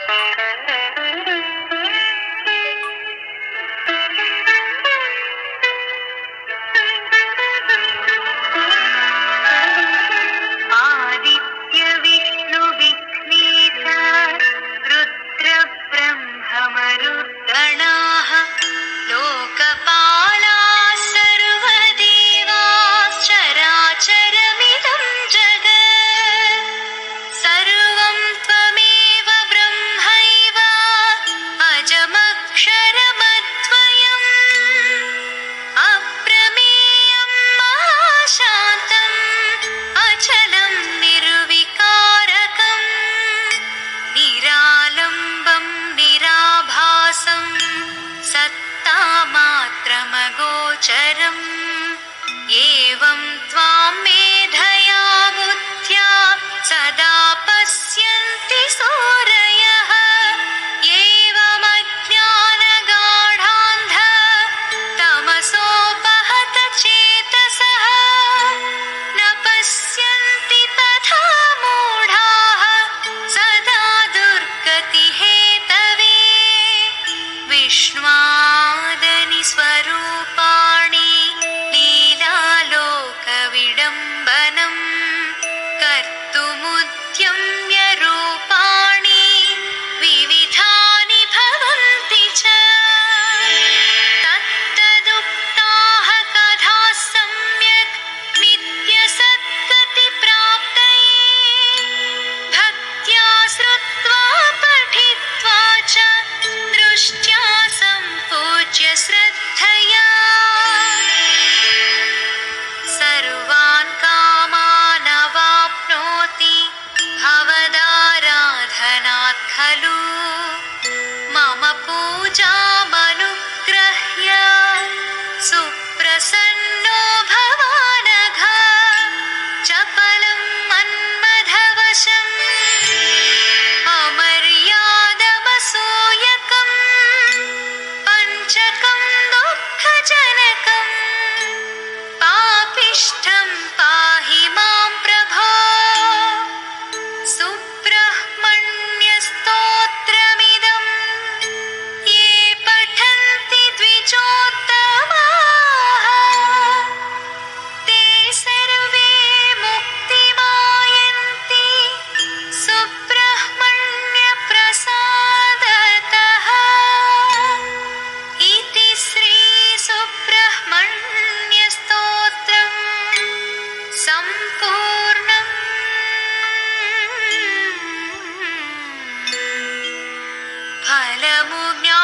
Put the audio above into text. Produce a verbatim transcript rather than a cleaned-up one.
एवं त्वां मेधया बुद्ध्या सदा पश्यन्ति सूरयः एवमज्ञानगाढान्ध तमसोपहत चेतसः न पश्यन्ति तथा मूढाः सदा दुर्गतिहेतवे विष्णुवादनि स्वरूपाणि लीलालोकविडम्बनम् कर्तुमुद्यम्य रूपाणि विविधानि भवन्ति च तत्तदुक्ताः कथाः सम्यक् नित्यसद्गतिप्राप्तये भक्त्या श्रुत्वा पठित्वा च दृष्ट्या सम्पूज्य श्रद्धया सर्वान् कामानवाप्नोति भवदाराधनात् खलु मम पूजामनुग्रह्य सुप्रसन्नो भवानघ चपलं मन्मथवशम् अमर्यादमसूयकम् पञ्चकं दुःखजनकम् पापिष्ठं पाहि मां प्रभो सुब्रह्मण्यस्तोत्रमिदं ये पठन्ति द्विजोत्तमाः ते सर्वे मुक्तिमायन्ति सुब्रह्मण्यप्रसादतः इति श्री सुब्रह्मण्यस्तोत्रम् सम्पूर्णम्। फलमुज्ञा